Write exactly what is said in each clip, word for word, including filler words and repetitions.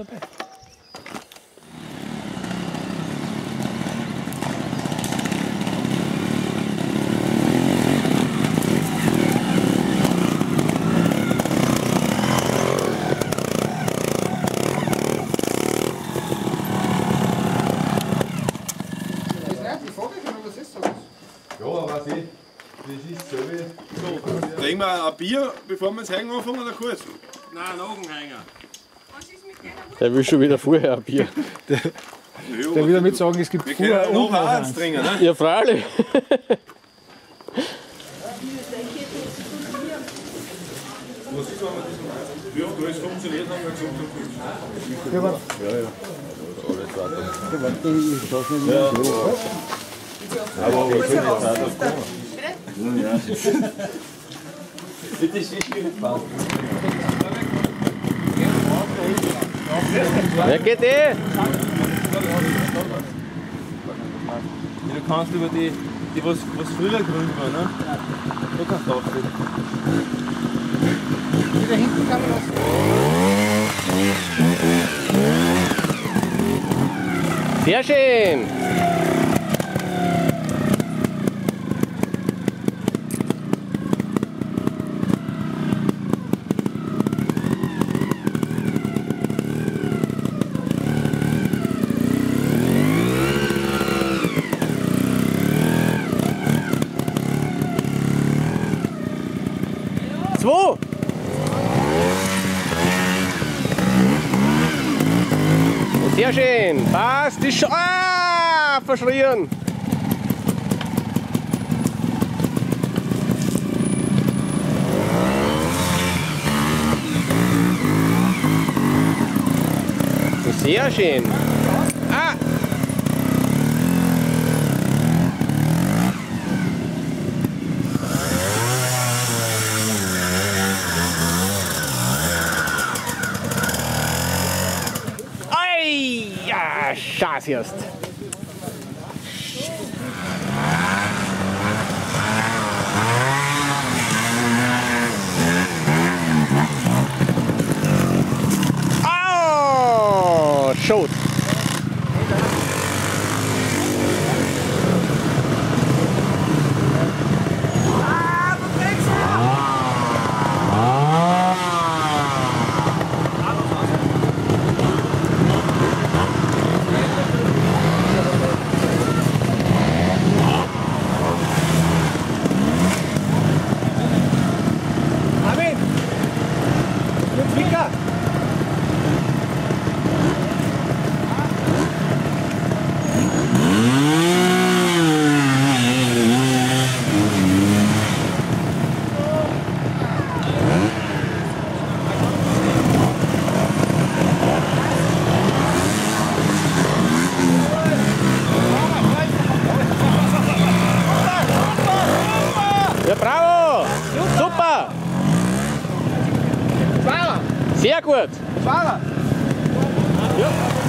dabei. Ja, aber sie, das ist so wie... So, trinken wir ein Bier, bevor wir ins Hängen anfangen, oder kurz? Nein, noch ein Hänger. Der will schon wieder vorher ein Bier. Der, der will damit sagen, es gibt wir vorher und noch nachher eins trinken, ne? Ja, freilich. Was ist, wenn wir das noch wie oft alles funktioniert haben, wir gesagt haben? Ja, warte. Ja, ja. Alles weiter. Ja, warte, ich schaue es nicht Ja. mehr. Aber wir können jetzt auch das kommen. Ja, ja. Das ist nicht passt. Wer geht eh? Du kannst über die, die was, was früher grün war, ne? Da kannst du aufstehen. Wieder hinten kann man was. Sehr schön. Zwei. Sehr schön. Passt. Ist schon. Ah, verschrien. Sehr schön. Ah. Ja, scheiße erst. Oh, schot. Ja, bravo! Super! Sehr gut! Fahrer! Ja.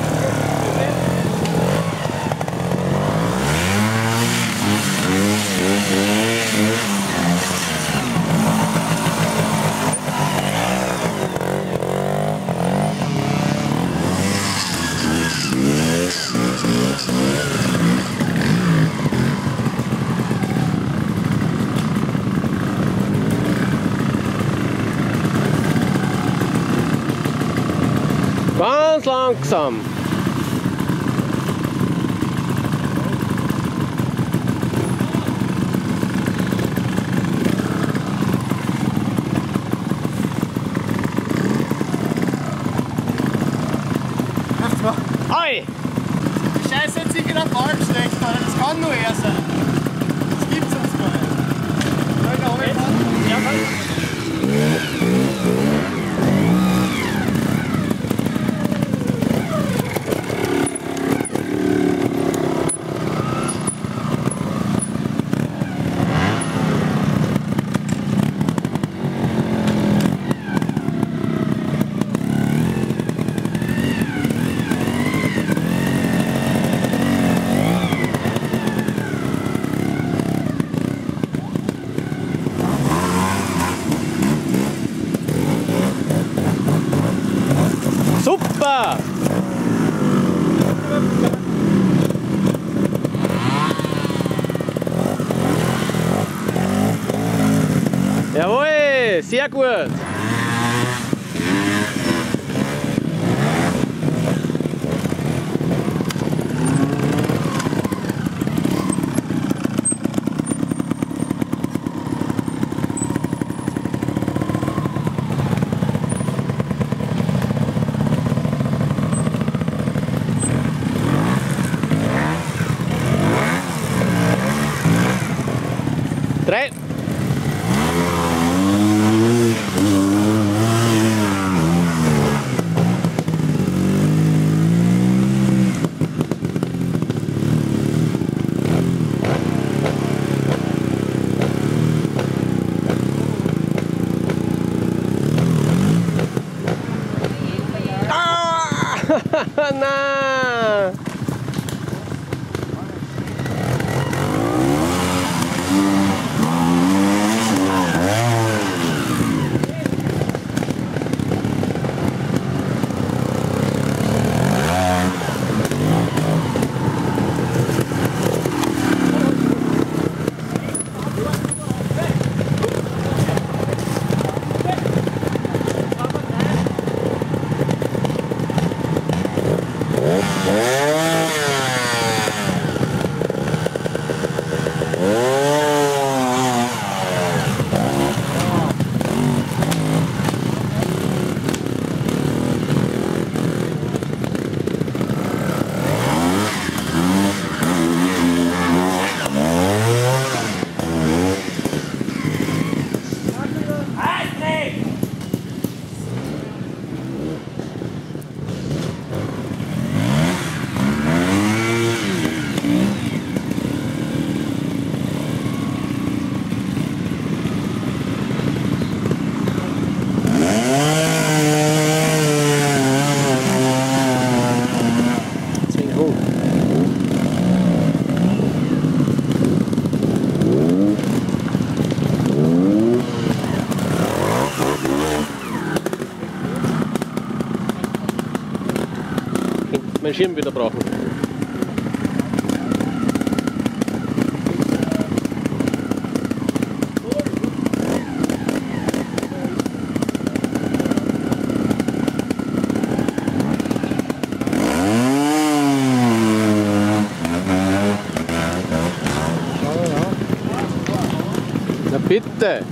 Ganz langsam. Ei! Die Scheiße hat sich wieder falsch schlecht, Alter. Das kann nur er sein. Das gibt's uns gar nicht. Soll ich da oben fahren? Ja, Super! Bitte, sehr gut. Drei. Ah! Nein! Meinen Schirm wieder brauchen. Na bitte!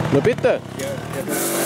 Na bitte. Ja, ja,